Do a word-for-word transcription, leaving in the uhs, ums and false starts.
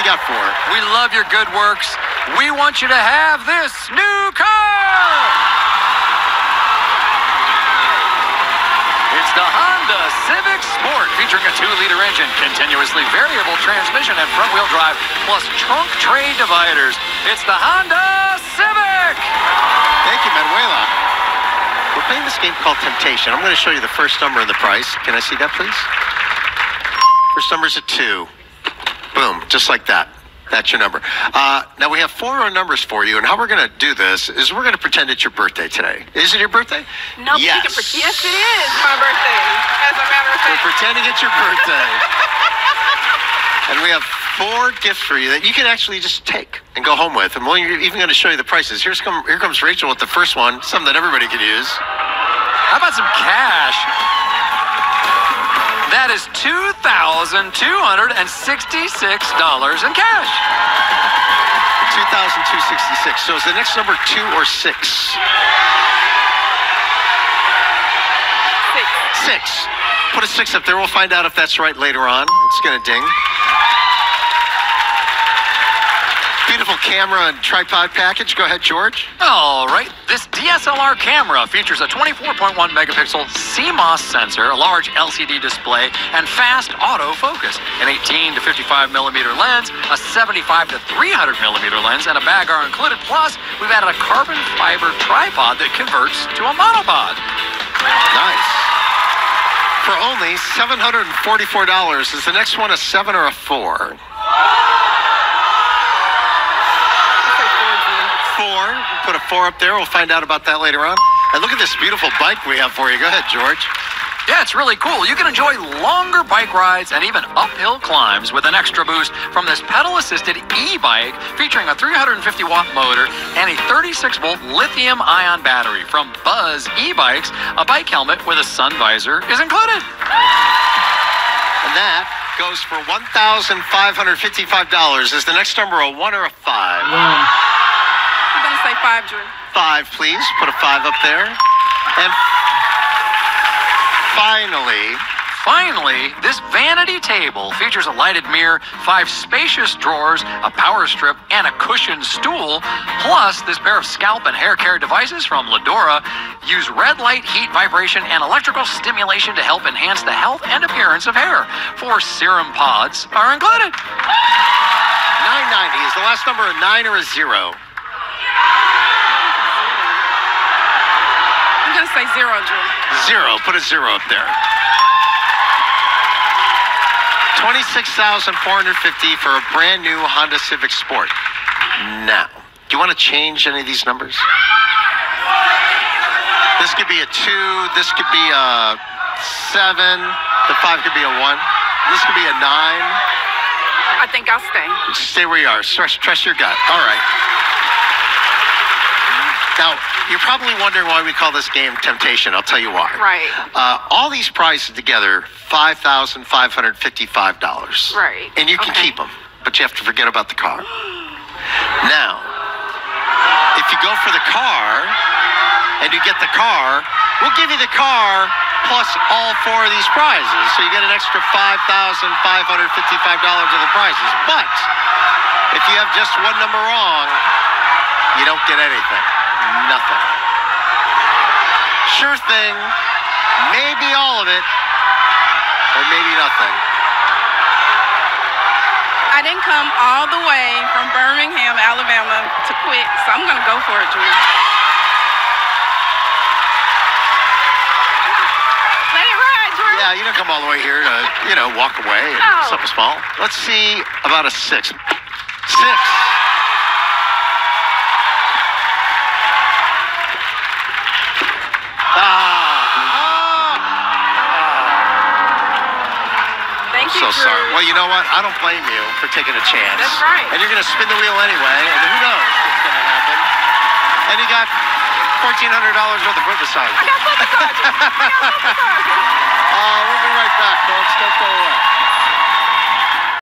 do you got for her? We love your good works. We want you to have this new car. It's the Honda Civic Sport, featuring a two liter engine, continuously variable transmission, and front-wheel drive, plus trunk tray dividers. It's the Honda Civic. Thank you, Manuela. We're playing this game called Temptation. I'm going to show you the first number and the price. Can I see that, please? First number is a two. Boom, just like that. That's your number. Uh, now, we have four numbers for you, and how we're going to do this is we're going to pretend it's your birthday today. Is it your birthday? No, yes. Yes, it is my birthday, as a matter of fact. We're pretending it's your birthday. And we have four gifts for you that you can actually just take and go home with. And we're even going to show you the prices. Here's come, here comes Rachel with the first one, something that everybody can use. How about some cash? That is two thousand two hundred sixty-six dollars in cash. two thousand two hundred sixty-six dollars. So is the next number two or six? Six. Six. Put a six up there. We'll find out if that's right later on. It's going to ding. Beautiful camera and tripod package. Go ahead, George. All right. This D S L R camera features a twenty-four point one megapixel C MOS sensor, a large L C D display, and fast autofocus. An eighteen to fifty-five millimeter lens, a seventy-five to three hundred millimeter lens, and a bag are included. Plus, we've added a carbon fiber tripod that converts to a monopod. Nice. For only seven hundred forty-four dollars. Is the next one a seven or a four? Four. Put a four up there. We'll find out about that later on. And look at this beautiful bike we have for you. Go ahead, George. Yeah, it's really cool. You can enjoy longer bike rides and even uphill climbs with an extra boost from this pedal-assisted e-bike featuring a three hundred fifty watt motor and a thirty-six volt lithium-ion battery. From Buzz e-bikes, a bike helmet with a sun visor is included. And that goes for one thousand five hundred fifty-five dollars. Is the next number a one or a five? I'm going to say five, Drew. Five, please. Put a five up there. And finally, Finally, this vanity table features a lighted mirror, five spacious drawers, a power strip, and a cushioned stool. Plus, this pair of scalp and hair care devices from Ledora use red light, heat, vibration, and electrical stimulation to help enhance the health and appearance of hair. Four serum pods are included. nine ninety. Is the last number a nine or a zero? I'm going to say zero, Drew. Zero. Put a zero up there. twenty-six thousand four hundred fifty dollars for a brand new Honda Civic Sport. Now, do you want to change any of these numbers? This could be a two. This could be a seven. The five could be a one. This could be a nine. I think I'll stay. Stay where you are. Trust, trust your gut. All right. Now, you're probably wondering why we call this game Temptation. I'll tell you why. Right. Uh, all these prizes together, five thousand five hundred fifty-five dollars. Right. And you can Okay. keep them, but you have to forget about the car. Now, if you go for the car and you get the car, we'll give you the car plus all four of these prizes. So you get an extra five thousand five hundred fifty-five dollars of the prizes. But if you have just one number wrong, you don't get anything. Nothing. Sure thing, maybe all of it, or maybe nothing. I didn't come all the way from Birmingham, Alabama to quit, so I'm going to go for it, Drew. Let it ride, Drew. Yeah, you don't come all the way here to, you know, walk away and Oh. something small. Let's see about a six. Six. Thank you, So Drew. sorry. Well, you know what? I don't blame you for taking a chance. That's right. And you're going to spin the wheel anyway, and who knows what's going to happen. And you got fourteen hundred dollars worth of foot massages. I got foot massages. I got foot massages. Uh, we'll be right back, folks. Don't go away.